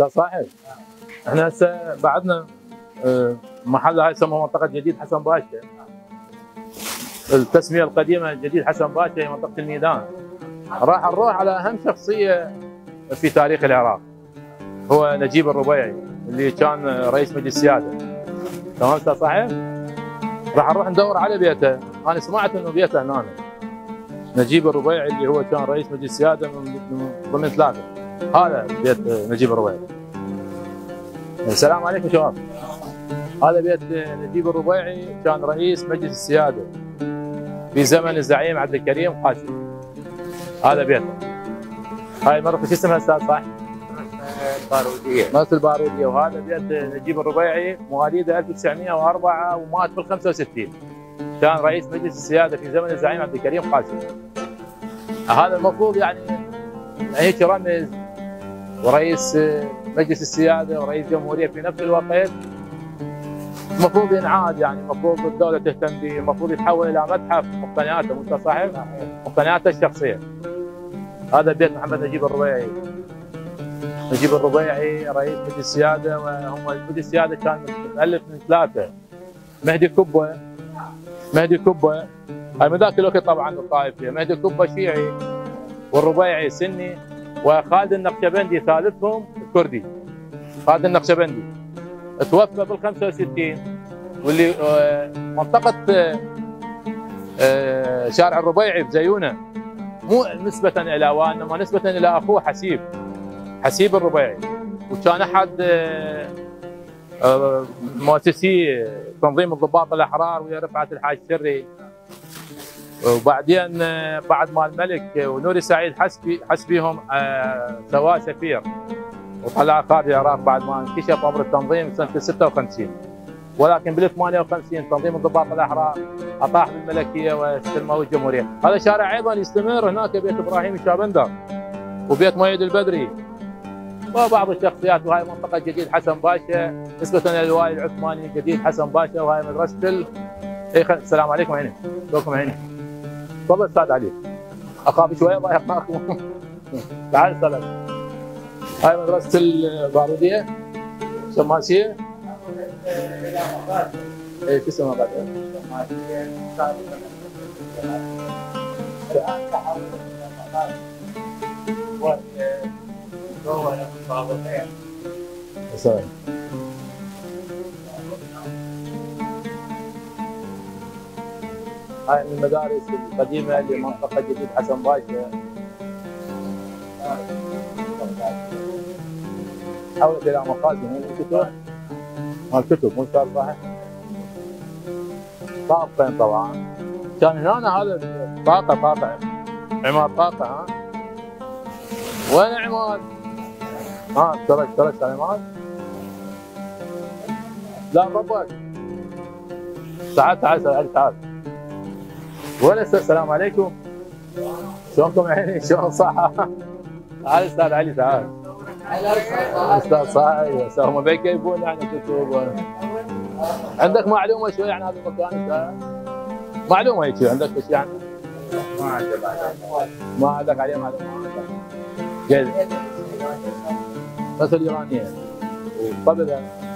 استاذ صاحب، احنا هسه بعدنا محل هاي يسموها منطقه جديد حسن باشا. التسميه القديمه جديد حسن باشا هي منطقه الميدان. راح نروح على اهم شخصيه في تاريخ العراق، هو نجيب الربيعي اللي كان رئيس مجلس السياده. تمام استاذ صاحب؟ راح نروح ندور على بيته. انا سمعت انه بيته هنا نجيب الربيعي اللي هو كان رئيس مجلس السياده من ضمن ثلاثه. هذا بيت نجيب الربيعي. السلام عليكم شباب. هذا بيت نجيب الربيعي، كان رئيس مجلس السياده في زمن الزعيم عبد الكريم قاسم. هذا بيته. هاي المرة شو اسمها استاذ صح؟ الباروديه. مدرسة الباروديه. وهذا بيت نجيب الربيعي مواليد 1904 ومات في 65. كان رئيس مجلس السياده في زمن الزعيم عبد الكريم قاسم. هذا المفروض يعني هيك رمز، ورئيس مجلس السياده ورئيس جمهوريه في نفس الوقت. المفروض ينعاد، يعني المفروض الدوله تهتم به، المفروض يتحول الى متحف مقتنياته. مو صاحب؟ مقتنياته الشخصيه. هذا بيت محمد نجيب الربيعي. نجيب الربيعي رئيس مجلس السياده، وهم مجلس السياده كان مؤلف من ثلاثه: مهدي كبه، هاي من ذاك الوقت طبعا الطائفيه، مهدي كبه شيعي والربيعي سني، وخالد النقشبندي ثالثهم كردي. خالد النقشبندي توفى بال 65، واللي منطقه شارع الربيعي بزيونه، مو نسبه الى وانما نسبه الى اخوه حسيب الربيعي، وكان احد مؤسسي تنظيم الضباط الاحرار ويا رفعت الحاج الشري. وبعدين بعد ما الملك ونوري سعيد حسبيهم سواه سفير وطلع خارج العراق بعد ما انكشف امر التنظيم سنه 56. ولكن بال 58 تنظيم الضباط الاحرار اطاح بالملكيه واستلموا الجمهوريه. هذا الشارع ايضا يستمر، هناك بيت ابراهيم الشابندر وبيت مؤيد البدري وبعض الشخصيات. وهاي منطقه جديد حسن باشا نسبه للوالي العثماني جديد حسن باشا. وهاي مدرسه السلام عليكم. عيني لكم عيني. تفضل استاذ علي. اخاف شويه الله يحفظكم. تعال استاذ. هاي مدرسه الباروديه شماسيه. اي شو اسمها بعد؟ هاي من المدارس القديمه لمنطقه جديد حسن باشا. حولت الى مخازن مال كتب مو استاذ صاحب. طاقتين طبعا. كان هنا هذا طاقه عماد طاقه. ها وين عماد؟ اشتركت على عماد؟ لا ربك. تعال. وين السلام عليكم. شلونكم عيني؟ شلون صح؟ تعال استاذ علي تعال. استاذ صاحب هم بيكيفون يعني كتب. عندك معلومه شوي عن هذا المكان استاذ؟ معلومه هيك عندك بس يعني؟ ما عندك عليه معلومه؟ جيد. بس الايرانيه وقبلها